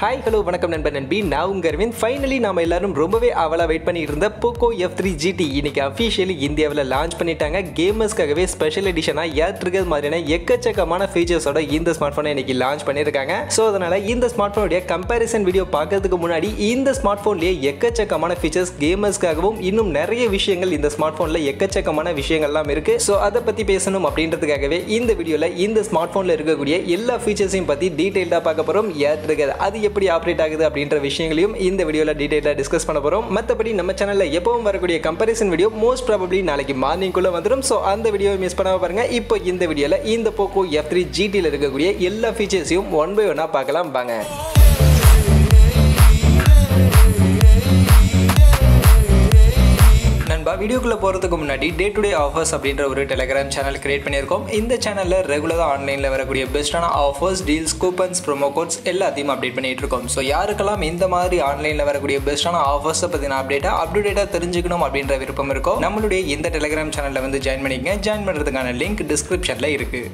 Hi hello வணக்கம் நண்பன் நண்பி, நான் உங்க அரவிந்த். ஃபைனலி நாம எல்லாரும் ரொம்பவே அவலா வெயிட் பண்ணிட்டு இருந்த போக்கோ F3 GT இன்னைக்கு அஃபிஷியலி இந்தியாவில் லான்ச் பண்ணிட்டாங்க. கேமர்ஸ்க்காகவே ஸ்பெஷல் எடிஷனா ஏற்றுக்கிறது மாதிரியான எக்கச்சக்கமான ஃபீச்சர்ஸோட இந்த ஸ்மார்ட் போனை இன்னைக்கு லான்ச் பண்ணியிருக்காங்க. ஸோ அதனால இந்த ஸ்மார்ட் போனுடைய கம்பேரிசன் வீடியோ பார்க்கறதுக்கு முன்னாடி இந்த ஸ்மார்ட் போன்லேயே எக்கச்சக்கமான ஃபீச்சர்ஸ் கேமர்ஸ்க்காகவும் இன்னும் நிறைய விஷயங்கள் இந்த ஸ்மார்ட் போன்ல எக்கச்சக்கமான விஷயங்கள்லாம் இருக்கு. ஸோ அதை பத்தி பேசணும் அப்படின்றதுக்காகவே இந்த வீடியோல இந்த ஸ்மார்ட் போன்ல இருக்கக்கூடிய எல்லா ஃபீச்சர்ஸையும் பத்தி டீடைல்டா பார்க்க போறோம். ஏற்றுக்கிறது அது எப்படி ஆப்ரேட் ஆகுது அப்படின்ற விஷயங்களையும் இந்த வீடியோல டீடைலா டிஸ்கஸ் பண்ண போறோம். மத்தபடி நம்ம சேனல்ல எப்பவும் வரக்கூடிய கம்பேரிசன் வீடியோ மோஸ்ட் ப்ராபபிலி நாளைக்கு மார்னிங் குள்ள வந்துரும். சோ அந்த வீடியோவை மிஸ் பண்ணாம பாருங்க. இப்போ இந்த வீடியோல இந்த போக்கோ F3 GT ல இருக்கக்கூடிய எல்லா ஃபீச்சர்ஸையும் ஒன் பை ஒன்னா பார்க்கலாம் வாங்க. வீடியோக்குள்ள போறதுக்கு முன்னாடி டே டு டே ஆஃபர்ஸ் அப்படின்ற ஒரு டெலிகிராம் சேனல் கிரியேட் பண்ணியிருக்கோம். இந்த சேனல்ல ரெகுலரா ஆன்லைன்ல வரக்கூடிய பெஸ்டான offers, deals, coupons, promo codes எல்லாத்தையும் அப்டேட் பண்ணிட்டு இருக்கோம். ஸோ யாருக்கெல்லாம் இந்த மாதிரி ஆன்லைன்ல வரக்கூடிய பெஸ்டான ஆஃபர்ஸை பத்தின அப்டேட்டா தெரிஞ்சுக்கணும் அப்படின்ற விருப்பம் இருக்கோ நம்மளுடைய இந்த டெலிகிராம் சேனல்ல வந்து ஜாயின் பண்ணிக்கங்க. ஜாயின் பண்றதுக்கான லிங்க் டிஸ்கிரிப்ஷன்ல இருக்கு.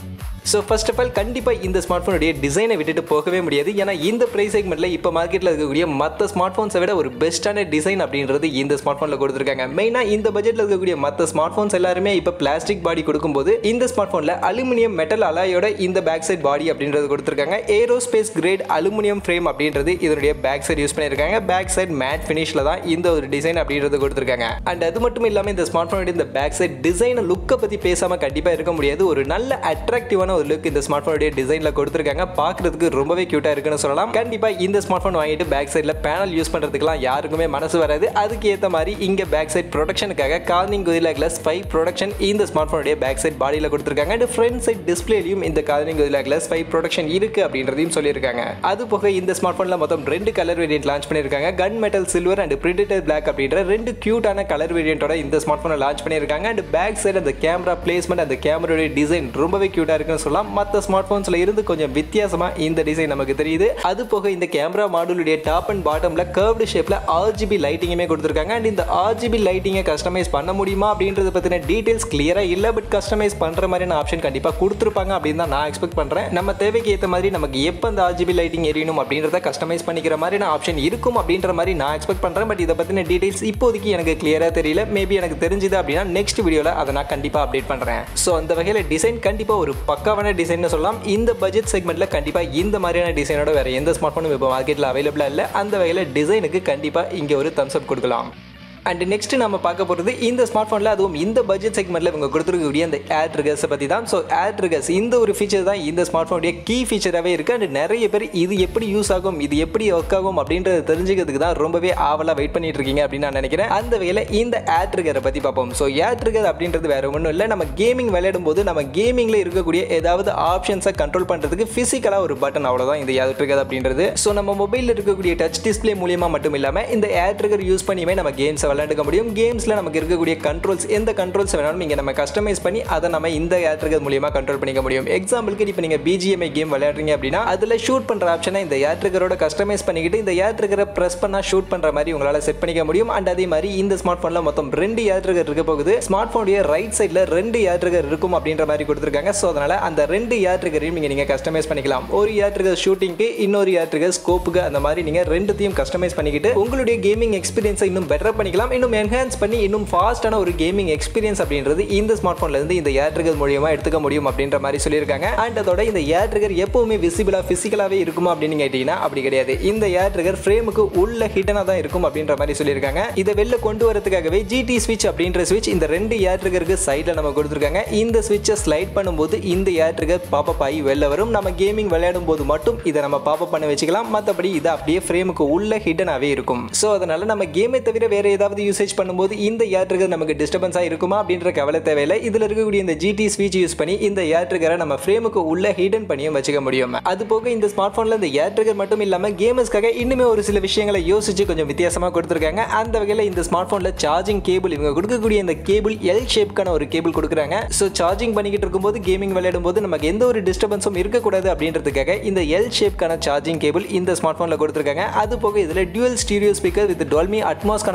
ஸோ ஃபர்ஸ்ட் ஆஃப் ஆல் கண்டிப்பாக இந்த ஸ்மார்ட் ஃபோனுடைய டிசைனை விட்டுட்டு போகவே முடியாது. ஏன்னா இந்த ப்ரைஸ் செக்மெண்ட்டில் இப்போ மார்க்கெட்டில் இருக்கக்கூடிய மற்ற ஸ்மார்ட் ஃபோன்ஸை விட ஒரு பெஸ்ட்டான டிசைன் அப்படின்றது இந்த ஸ்மார்ட் ஃபோனில் கொடுத்துருக்காங்க. மெயினாக இந்த பட்ஜெட்டில் இருக்கக்கூடிய மற்ற ஸ்மார்ட் ஃபோன்ஸ் எல்லாருமே இப்போ பிளாஸ்டிக் பாடி கொடுக்கும்போது இந்த ஸ்மார்ட் ஃபோனில் அலுமினியம் மெட்டல் அலாயோட இந்த பேக் சைட் பாடி அப்படின்றது கொடுத்துருக்காங்க. ஏரோஸ்பேஸ் கிரேட் அலுமினியம் ஃப்ரேம் அப்படின்றது இதனுடைய பேக் சைட் யூஸ் பண்ணியிருக்காங்க. பேக் சைட் மேட் ஃபினிஷில் தான் இந்த ஒரு டிசைன் அப்படின்றது கொடுத்துருக்காங்க. அண்ட் அது மட்டும் இல்லாமல் இந்த ஸ்மார்ட் ஃபோனுடைய இந்த பேக் சைட் டிசைன் லுக்கை பற்றி பேசாமல் கண்டிப்பாக இருக்க முடியாது. ஒரு நல்ல அட்ராக்டிவான ஒரு லுக் இந்த ஸ்மார்ட் போனுடைய டிசைன்ல கொடுத்திருக்காங்க. பார்க்கிறதுக்கு ரொம்பவே கியூட்டா இருக்குன்னு சொல்லலாம். கண்டிப்பா இந்த ஸ்மார்ட் போன் வாங்கிட்டு பேக் சைடுல பேனல் யூஸ் பண்றதுக்குலாம் யாருக்குமே மனசு வராது. அதுக்கு ஏத்த மாதிரி இங்க பேக் சைட் ப்ரொடெக்ஷனுக்காக கார்னிங் Gorilla Glass 5 ப்ரொடெக்ஷன் இந்த ஸ்மார்ட் போனுடைய பேக் சைட் பாடியில கொடுத்திருக்காங்க. அண்ட் ஃப்ரண்ட் சைட் டிஸ்ப்ளேலயும் இந்த கார்னிங் Gorilla Glass 5 ப்ரொடெக்ஷன் இருக்கு அப்படின்றதையும் சொல்லியிருக்காங்க. அது போக இந்த ஸ்மார்ட் போன்ல மொத்தம் 2 கலர் வேரியன்ட் லான்ச் பண்ணிருக்காங்க. Gun metal silver and predator black அப்படின்ற 2 கியூட்டான கலர் வேரியன்ட்டோட இந்த ஸ்மார்ட் போனை லான்ச் பண்ணிருக்காங்க. அண்ட் பேக் சைடு அந்த கேமரா பிளேஸ்மெண்ட் அந்த கேமராவுடைய டிசைன் ரொம்பவே கியூட்டா இருக்குன்னு சொல்லலாம். மற்ற ஸ்மார்ட் போன்ஸ்ல இருந்து கொஞ்சம் வித்தியாசமா இந்த டிசைன் நமக்கு தெரியுது. அது போக இந்த கேமரா மாடுலுடைய டாப் அண்ட் பாட்டம்ல கர்வ்டு ஷேப்ல RGB லைட்டிங்குமே கொடுத்திருக்காங்க. அண்ட் இந்த RGB லைட்டிங்கை கஸ்டமைஸ் பண்ண முடியுமா அப்படின்றத பத்தின டீடைல்ஸ் கிளியரா இல்ல. பட் கஸ்டமைஸ் பண்ற மாதிரியான ஆப்ஷன் கண்டிப்பா கொடுத்திருப்பாங்க அப்படின்னு தான் நான் எக்ஸ்பெக்ட் பண்றேன். நம்ம தேவைக்கு ஏற்ற மாதிரி நமக்கு எப்ப அந்த RGB லைட்டிங் எரியணும் அப்படின்றத கஸ்டமைஸ் பண்ணிக்கிற மாதிரியான ஆப்ஷன் இருக்கும் அப்படின்ற மாதிரி நான் எக்ஸ்பெக்ட் பண்றேன். பட் இதை பத்தின டீடைல்ஸ் இப்போதைக்கு எனக்கு கிளியரா தெரியல. மேபி எனக்கு தெரிஞ்சது அப்படின்னா நெக்ஸ்ட் வீடியோல அதை நான் கண்டிப்பா அப்டேட் பண்றேன். சோ அந்த வகையில டிசைன் கண்டிப்பா ஒரு பக்காவான டிசைன் சொல்லலாம். இந்த பட்ஜெட் செக்மெண்ட்ல கண்டிப்பா இந்த மாதிரியான டிசைனோட வேற எந்த ஸ்மார்ட் போனும் இப்போ மார்க்கெட்ல அவைலபிளா இல்ல. அந்த வகையில டிசைனுக்கு கண்டிப்பா இங்க ஒரு தம்ஸ் அப் கொடுக்கலாம். அண்ட் நெக்ஸ்ட் நம்ம பார்க்க போகிறது இந்த ஸ்மார்ட் ஃபோனில் அதுவும் இந்த பட்ஜெட் செக்மெண்ட்டில் இவங்க கொடுத்துருக்கக்கூடிய அந்த ஏர் ட்ரிகர்ஸை பற்றி தான். ஸோ ஏர் ட்ரிகர்ஸ் இந்த ஒரு ஃபீச்சர் தான் இந்த ஸ்மார்ட் ஃபோனுடைய கீ ஃபீச்சராகவே இருக்குது. அண்ட் நிறைய பேர் இது எப்படி யூஸ் ஆகும், இது எப்படி ஒர்க் ஆகும் அப்படின்றத தெரிஞ்சுக்கிறதுக்கு தான் ரொம்பவே ஆவலாக வெயிட் பண்ணிட்டு இருக்கீங்க அப்படின்னு நான் நினைக்கிறேன். அந்த வகையில் இந்த ஏர் ட்ரிகரை பற்றி பார்ப்போம். ஸோ ஏர் ட்ரிகர் அப்படின்றது வேற ஒன்றும் இல்லை. நம்ம கேமிங் விளையாடும் போது நம்ம கேமிங்கில் இருக்கக்கூடிய ஏதாவது ஆப்ஷன்ஸை கண்ட்ரோல் பண்ணுறதுக்கு ஃபிசிக்கலாக ஒரு பட்டன், அவ்வளோதான் இந்த ஏர் ட்ரிகர் அப்படின்றது. ஸோ நம்ம மொபைலில் இருக்கக்கூடிய டச் டிஸ்பிளே மூலியமாக மட்டும் இல்லாமல் இந்த ஏர் ட்ரிகர் யூஸ் பண்ணியுமே நம்ம கேம்ஸை விளையாண்டுக்க முடியும். கேம்ஸ்ல நமக்கு இருக்கக்கூடிய கண்ட்ரோல்ஸ், எந்த கண்ட்ரோல்ஸ் வேணாலும் இங்க நம்ம கஸ்டமைஸ் பண்ணி அதை நம்ம இந்த ஏர் ட்ரிகர் மூலமா கண்ட்ரோல் பண்ணிக்க முடியும். எக்ஸாம்பிளுக்கு இப்போ நீங்க BGMI கேம் விளையாடுறீங்க அப்படின்னா அதுல ஷூட் பண்ற ஆப்ஷனை இந்த ஏர் ட்ரிகரோட கஸ்டமைஸ் பண்ணிக்கிட்டு இந்த ஏர் ட்ரிகரை பிரஸ் பண்ணா ஷூட் பண்ற மாதிரி உங்களால செட் பண்ணிக்க முடியும். அண்ட் அதே மாதிரி இந்த ஸ்மார்ட் போன்ல மொத்தம் 2 ஏர் ட்ரிகர் இருக்க போகுது. ஸ்மார்ட் போனுடைய ரைட் சைடுல 2 ஏர் ட்ரிகர் இருக்கும் அப்படின்ற மாதிரி கொடுத்திருக்காங்க. சோ அதனால அந்த 2 ஏர் ட்ரிகரையும் நீங்க கஸ்டமைஸ் பண்ணிக்கலாம். ஒரு ஏர் ட்ரிகர் ஷூட்டிங்க்கு, இன்னொரு ஏர் ட்ரிகர் ஸ்கோப்புக்கு, அந்த மாதிரி நீங்க ரெண்டுத்தையும் கஸ்டமைஸ் பண்ணிக்கிட்டு உங்களுடைய கேமிங் எக்ஸ்பீரியன்ஸை இன்னும் பெட்டர் பண்ணிக்கலாம். இன்னும் என்ஹான்ஸ் பண்ணி இன்னும் ஃபாஸ்டான ஒரு கேமிங் எக்ஸ்பீரியன்ஸ் அப்படின்றது இந்த ஸ்மார்ட் போன்ல இருந்து இந்த ஏர் ட்ரிகர் மூலமா எடுத்துக்க முடியும் அப்படின்ற மாதிரி சொல்லியிருக்காங்க. அண்ட் அதோட இந்த ஏர் ட்ரிகர் எப்பவுமே விசிபிளா பிசிக்கலாவே இருக்குமா அப்படின்னு கேட்டீங்கன்னா அப்படி கிடையாது. இந்த ஏர் ட்ரிகர் ஃப்ரேமுக்கு உள்ள ஹிடனா தான் இருக்கும் அப்படின்ற மாதிரி சொல்லியிருக்காங்க. இதை வெளில கொண்டு வரதுக்காகவே GT ஸ்விட்ச் அப்படின்ற ஸ்விட்ச் இந்த 2 ஏர் ட்ரிகருக்கு சைடுல நம்ம கொடுத்துருக்காங்க. இந்த ஸ்விட்சை ஸ்லைட் பண்ணும்போது இந்த ஏர் ட்ரிகர் பாப்பப் ஆகி வெளில வரும். நம்ம கேமிங் விளையாடும் போது மட்டும் இதை நம்ம பாப்பப் பண்ண வச்சுக்கலாம். மற்றபடி இது அப்படியே ஃப்ரேமுக்கு உள்ள ஹிடனாவே இருக்கும். ஸோ அதனால நம்ம கேமை தவிர வேற ஏதாவது யூசேஜ் பண்ணும்போது இந்த ஏர் ட்ரிகர் நமக்கு டிஸ்டர்பன்ஸா இருக்குமா அப்படின்ற கவலை தேவையில்லை. இதுல இருக்கக்கூடிய இந்த GT ஸ்விட்ச் யூஸ் பண்ணி இந்த ஏர் ட்ரிகரை நம்ம ஃப்ரேமுக்கு உள்ள ஹிடன் பண்ணியும் வச்சுக்க முடியும். அது போக இந்த ஸ்மார்ட் போன்ல இந்த ஏர் ட்ரிகர் மட்டும் இல்லாம கேமர்ஸ்க்காக இன்னுமே ஒரு சில விஷயங்களை யோசிச்சு கொஞ்சம் வித்தியாசமா கொடுத்திருக்காங்க. அந்த வகையில இந்த ஸ்மார்ட் போன்ல சார்ஜிங் கேபிள், இவங்க கொடுக்கக்கூடிய இந்த கேபிள் L ஷேப்க்கான ஒரு கேபிள் கொடுக்குறாங்க. ஸோ சார்ஜிங் பண்ணிக்கிட்டு இருக்கும்போது கேமிங் விளையாடும் போது நமக்கு எந்த ஒரு டிஸ்டர்பன்ஸும் இருக்கக்கூடாது அப்படின்றதுக்காக இந்த L ஷேப்க்கான சார்ஜிங் கேபிள் இந்த ஸ்மார்ட் போன்ல கொடுத்திருக்காங்க. அது போக இதுல dual stereo speaker with Dolby அட்மாஸ்க்கான சப்போர்ட்டோட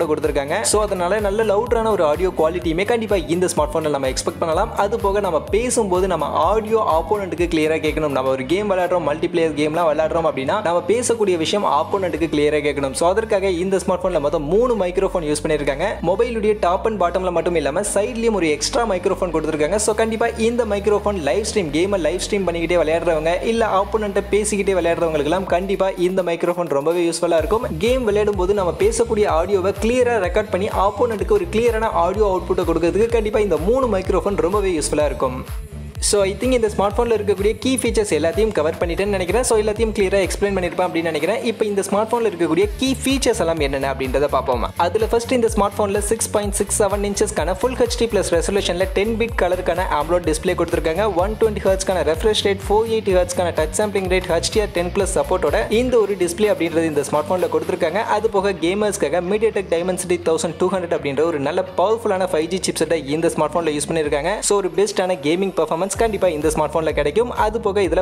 சப்போர்ட் கொடுத்திருக்காங்க. சோ அதனால நல்ல லவுடான ஒரு ஆடியோ குவாலிட்டியுமே கண்டிப்பா இந்த ஸ்மார்ட் போன்ல நம்ம எக்ஸ்பெக்ட் பண்ணலாம். அது போக நம்ம பேசும்போது நம்ம ஆடியோ ஆப்போனன்ட்க்கு கிளியரா கேட்கணும். நம்ம ஒரு கேம் விளையாடுறோம், மல்டிபிளேயர் கேம்லாம் விளையாடுறோம் அப்படின்னா நம்ம பேசக்கூடிய விஷயம் ஆப்போனன்ட்க்கு கிளியரா கேட்கணும். சோ அதற்காக இந்த ஸ்மார்ட் போன்ல மொத்தம் 3 மைக்ரோஃபோன் யூஸ் பண்ணிருக்காங்க. மொபைலுடைய டாப் அண்ட் பாட்டம்ல மட்டும் இல்லாம சைட்லயும் ஒரு எக்ஸ்ட்ரா மைக்ரோஃபோன் கொடுத்திருக்காங்க. சோ கண்டிப்பா இந்த மைக்ரோஃபோன் லைவ் ஸ்ட்ரீம் கேமை லைவ் ஸ்ட்ரீம் பண்ணிக்கிட்டே விளையாடுறவங்க இல்ல ஆப்போனன்ட்ட பேசிக்கிட்டே விளையாடுறவங்களுக்குலாம் கண்டிப்பா இந்த மைக்ரோஃபோன் ரொம்பவே யூஸ்ஃபுல்லா இருக்கும். கேம் விளையாடும் போது நம்ம பேசக்கூடிய ஆடியோவை கிளியரா ரெக்கார்ட் பண்ணி ஆப்போனன்ட்க்கு ஒரு கிளியரான ஆடியோ அவுட்புட்டை கொடுக்கிறதுக்கு கண்டிப்பா இந்த 3 மைக்ரோஃபோன் ரொம்பவே யூஸ்ஃபுல்லா இருக்கும். ஸோ ஐ திங்க் இந்த ஸ்மார்ட் ஃபோனில் இருக்கக்கூடிய கீ ஃபீச்சர்ஸ் எல்லாத்தையும் கவர் பண்ணிட்டேன்னு நினைக்கிறேன். ஸோ எல்லாத்தையும் கிளியராக எக்ஸ்பிளைன் பண்ணியிருப்பேன் அப்படின்னு நினைக்கிறேன். இப்போ இந்த ஸ்மார்ட் ஃபோனில் இருக்கக்கூடிய கீ ஃபீச்சர்ஸ் எல்லாம் என்னென்ன அப்படின்றத பார்ப்போம். அதில் ஃபர்ஸ்ட் இந்த ஸ்மார்ட் ஃபோனில் 6.67 இன்ச்சஸ்க்கான ஃபுல் ஹெச்டி பிளஸ் ரெசல்யூஷனில் 10 பிட் கலருக்கான ஆம்லோட் டிஸ்பிளே கொடுத்துருக்காங்க. 120 ஹெர்ட்ஸ்க்கான ரெஃப்ரெஷ் ரேட், 480 ஹெர்ட்ஸ்க்கான டச் சாம்பிளிங் ரேட், HDR10+ சப்போர்ட்டோட இந்த ஒரு டிஸ்பிளே அப்படின்றது இந்த ஸ்மார்ட் ஃபோனில் கொடுத்துருக்காங்க. அது போக கேமர்ஸ்க்காக MediaTek Dimensity 1200 அப்படின்ற ஒரு நல்ல பவர்ஃபுல்லான 5G சிப்செட்டை இந்த ஸ்மார்ட் ஃபோனில் யூஸ் பண்ணியிருக்காங்க. ஸோ ஒரு பெஸ்ட்டான கேமிங் பர்ஃபார்மன்ஸ் கண்டிப்பாக இந்த ஸ்மார்ட் போன்ல கிடைக்கும். அது போக இதுல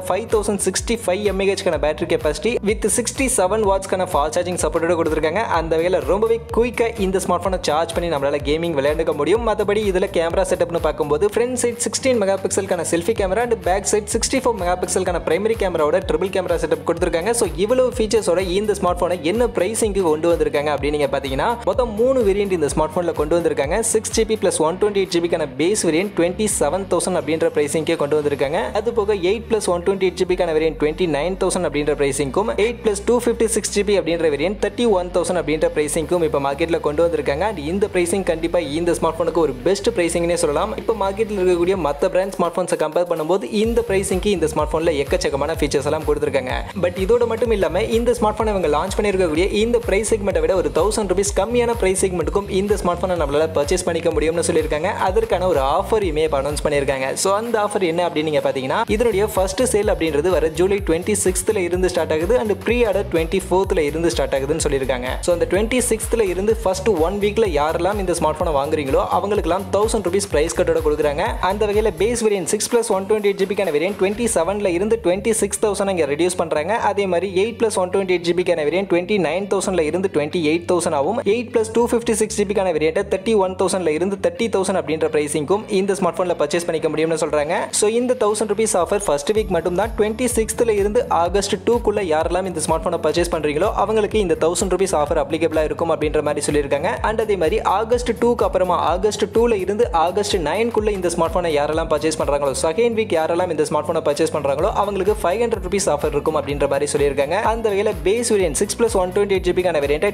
5065 mAh கான பேட்டரி கெபாசிட்டி வித் 67 வாட்ஸ் கான ஃபாஸ்ட் சார்ஜிங் சப்போர்ட்டோட கொடுத்திருக்காங்க. அந்த வகையில ரொம்பவே குயிக்கா இந்த ஸ்மார்ட் போனை சார்ஜ் பண்ணி நம்மளால கேமிங் விளையாட முடியும். மத்தபடி இதுல கேமரா செட்டப்னு பார்க்கும்போது ஃப்ரண்ட் சைடு 16 மெகா பிக்சல் கான selfie camera and back side 64 mega pixel கான பிரைமரி கேமராவோட ட்ரிபிள் கேமரா செட்டப் கொடுத்திருக்காங்க. சோ இவ்வளவு ஃபீச்சர்ஸோட இந்த ஸ்மார்ட் போனை என்ன பிரைசிங்க்கு கொண்டு வந்திருக்காங்க அப்படின்னு நீங்க பாத்தீங்கன்னா மொத்தம் 3 வேரியன்ட் இந்த ஸ்மார்ட் போன்ல கொண்டு வந்திருக்காங்க. 6GB plus 128GB கான பேஸ் வேரியன்ட் 27,000 அப்படின்ற பிரைசிங்க்கு கொண்டு வந்திருக்காங்க. அது போக 8 plus 128GB கான வேரியன்ட் 29,000 அப்படின்ற பிரைசிங்கும் 8 plus 256GB அப்படின்ற வேரியன்ட் 31,000 அப்படின்ற பிரைசிங்கும் இப்போ மார்க்கெட்ல கொண்டு வந்திருக்காங்க. இந்த பிரைசிங் கண்டிப்பா இந்த ஸ்மார்ட் போனுக்கு ஒரு பெஸ்ட் பிரைசிங்னே சொல்லலாம். இப்போ மார்க்கெட்ல இருக்கக்கூடிய மற்ற பிராண்ட் ஸ்மார்ட் போன்ஸை கம்பேர் பண்ணும்போது இந்த பிரைசிங்க்கு இந்த ஸ்மார்ட் போன்ல எக்கச்சக்கமான ஃபீச்சர்ஸ் எல்லாம் கொடுத்திருக்காங்க. பட் இதோட மட்டும் இல்லாம இந்த ஸ்மார்ட் போனை இவங்க லான்ச் பண்ணிருக்கக்கூடிய இந்த பிரைஸ் செக்மெண்ட்டை விட ஒரு 1000 ரூபீஸ் கம்மியான பிரைஸ் செக்மெண்ட்டுக்கும் இந்த ஸ்மார்ட் போனை நம்மளால பர்ச்சேஸ் பண்ணிக்க முடியும்னு சொல்லியிருக்காங்க. அதற்கான ஒரு ஆஃபர் இமேஜ் அனௌன்ஸ் பண்ணியிருக்காங்க. ஸோ அந்த ஆஃபர் என்ன அப்படின்னு நீங்க பாத்தீங்கன்னா இதனுடைய ஃபர்ஸ்ட் சேல் அப்படின்றது வர ஜூலை 26th இருந்து ஸ்டார்ட் ஆகுது அண்ட் ப்ரீ ஆர்டர் 24th இருந்து ஸ்டார்ட் ஆகுதுன்னு சொல்லியிருக்காங்க. ஸோ அந்த 26th இருந்து ஃபர்ஸ்ட் 1 வீக்ல யாரெல்லாம் இந்த ஸ்மார்ட் போனை வாங்குறீங்களோ அவங்களுக்குலாம் 1000 ரூபீஸ் பிரைஸ் கட்டோட கொடுக்குறாங்க. அந்த வகையில் பேஸ் வேரியன்ட் 6 plus 128GB கான வேரியன்ட் 27ல இருந்து 26,000 இங்க ரெடியூஸ் பண்றாங்க. அதே மாதிரி 8 plus 128GB கான வேரியன்ட் 29,000ல இருந்து 28,000 ஆகும். 8 plus 256GB கான வேரியன்ட் 31,000ல இருந்து 30,000 அப்படின்ற பிரைசிங்கும் இந்த ஸ்மார்ட் போன்ல பர்ச்சேஸ் பண்ணிக்க முடியும்னு சொல்றாங்க. ஸோ இந்த 1000 ரூபீஸ் ஆஃபர் ஃபர்ஸ்ட் வீக் மட்டும் தான். 26th இருந்து ஆகஸ்ட் 2க்குள்ள யாரெல்லாம் இந்த ஸ்மார்ட் போனை பர்ச்சேஸ் பண்றீங்களோ அவங்களுக்கு இந்த 1000 ரூபீஸ் ஆஃபர் அப்ளிகபிளா இருக்கும் அப்படின்ற மாதிரி சொல்லியிருக்காங்க. அண்ட் அதே மாதிரி ஆகஸ்ட் 2க்கு அப்புறமா ஆகஸ்ட் 2ல இருந்து ஆகஸ்ட் 9க்குள்ள இந்த ஸ்மார்ட் போனை யாரெல்லாம் பர்ச்சேஸ் பண்றாங்களோ செகண்ட் வீக் யாரெல்லாம் இந்த ஸ்மார்ட் போனை பர்ச்சேஸ் பண்றாங்களோ அவங்களுக்கு 500 ரூபீஸ் ஆஃபர் இருக்கும் அப்படின்ற மாதிரி சொல்லியிருக்காங்க. அந்த வகையில பேஸ் வேரியன்ட் 6 plus 128GB கான வேரியன்ட்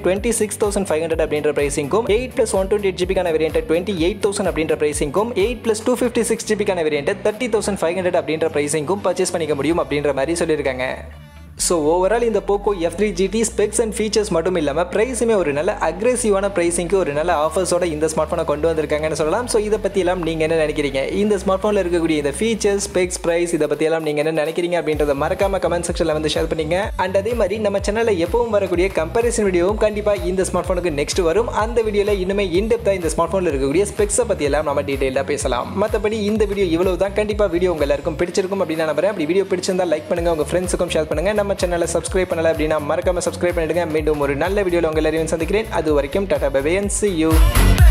26,500 அப்படின்ற பிரைசிங்கும் 8 plus 128GB கான வேரியன்ட் 28,000 அப்படின்ற பிரைசிங்கும் 8 plus 256GB கான வேரியன்ட் 30,500 அப்படின்ற பிரைசிங்கும் பர்ச்சேஸ் பண்ணிக்க முடியும் அப்படின்ற மாதிரி சொல்லியிருக்காங்க. ஸோ ஓவரால் இந்த Poco F3 GT specs and features மட்டும் இல்லாமல் ப்ரைஸுமே ஒரு நல்ல அக்ரெசிவான ப்ரைஸிங்க்கு ஒரு நல்ல ஆஃபர்ஸோட இந்த ஸ்மார்ட் ஃபோனை கொண்டு வந்திருக்காங்கன்னு சொல்லலாம். ஸோ இதை பற்றியெல்லாம் நீங்கள் என்ன நினைக்கிறீங்க? இந்த ஸ்மார்ட் ஃபோனில் இருக்கக்கூடிய இந்த ஃபீச்சர்ஸ், ஸ்பெக்ஸ், ப்ரைஸ் இதை பற்றியெல்லாம் நீங்கள் என்ன நினைக்கிறீங்க அப்படின்றத மறக்காம கமெண்ட் செக்ஷனில் வந்து ஷேர் பண்ணிங்க. அண்ட் அதே மாதிரி நம்ம சேனலில் எப்பவும் வரக்கூடிய கம்பேரிசன் வீடியோவும் கண்டிப்பாக இந்த ஸ்மார்ட் ஃபோனுக்கு நெக்ஸ்ட் வரும். அந்த வீடியோவில் இன்னுமே இன்டெப்த்தாக இந்த ஸ்மார்ட் ஃபோனில் இருக்கக்கூடிய ஸ்பெக்ஸை பற்றியெல்லாம் நம்ம டீட்டெயிலாக பேசலாம். மற்றபடி இந்த வீடியோ இவ்வளவு தான். கண்டிப்பாக வீடியோ உங்க எல்லாருக்கும் பிடிச்சிருக்கும் அப்படின்னு நான் நம்புறேன். அப்படி வீடியோ பிடிச்சிருந்தா லைக் பண்ணுங்க, உங்க ஃப்ரெண்ட்ஸுக்கும் ஷேர் பண்ணுங்க. நம்ம சேனலை சப்ஸ்கிரைப் பண்ணல அப்படின்னா மறக்காம சப்ஸ்கிரைப் பண்ணிடுங்க. மீண்டும் ஒரு நல்ல வீடியோல உங்க எல்லாரையும் சந்திக்கிறேன். அது வரைக்கும் tata bye bye and see you.